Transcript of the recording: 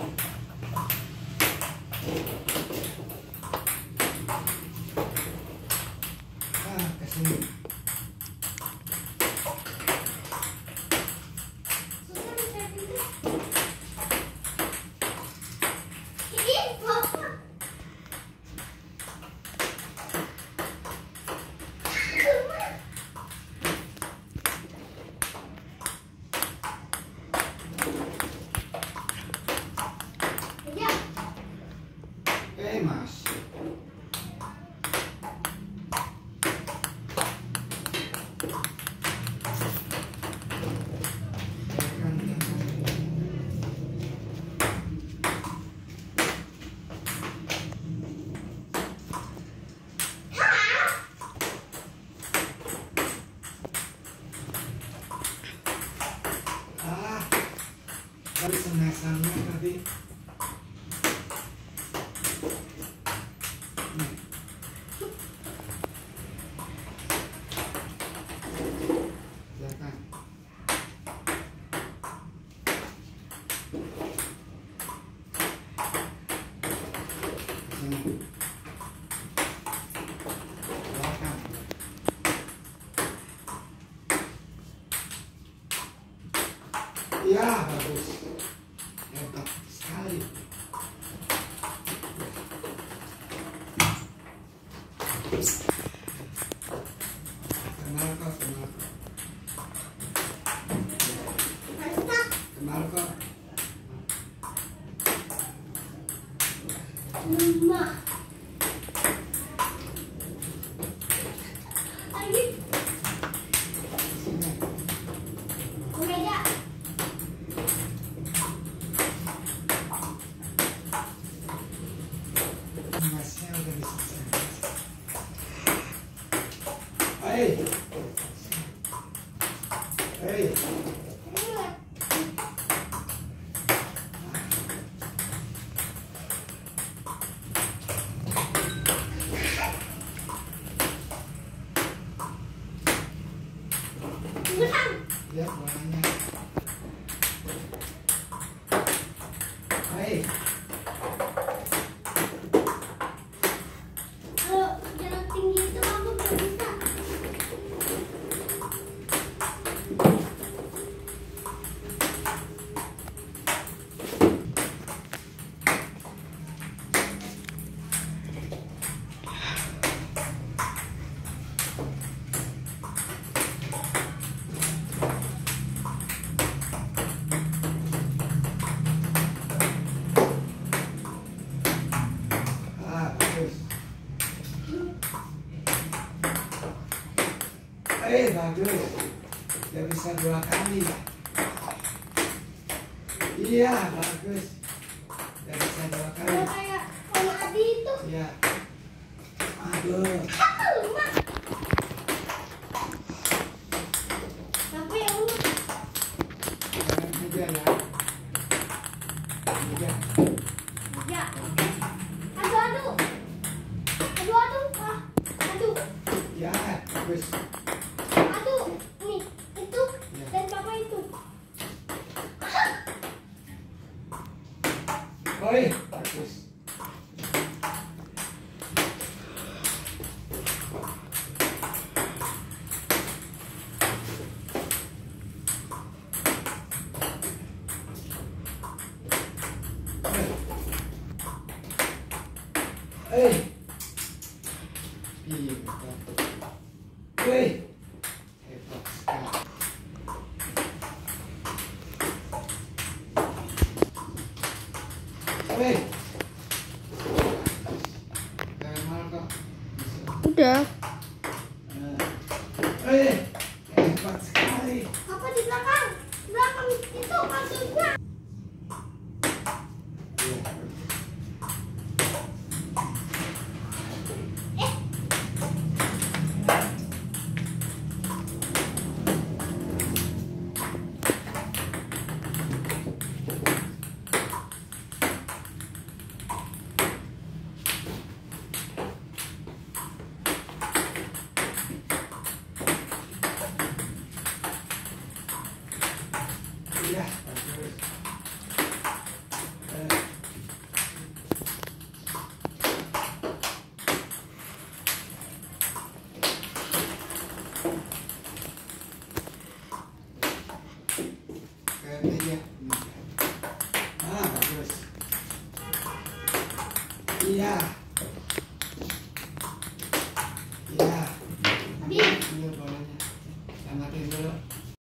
Kesini. Mas. Dari semesannya tadi. Ya, bagus. Hebat sekali. Kenal kok. Kenal kok. Mama. Ayo. Sini. Meja. Masnya udah bisa. Hei. Hei. Ya, warnanya. Hei. Kalau jalan tinggi itu aku nggak bisa. Bagus. Dia bisa 2 kali. Iya, bagus. Dia bisa 2 kali. Udah kayak kalau Adi itu. Iya. Aduh. Tapi ya Allah. Jangan juga ya. Juga. Ya, oke. Aduh. Aduh. Ya, bagus. Aduh, nih, itu dan papa itu. Oi, bagus. Hei. Pintar. Hei. Hebat sekali. Hei.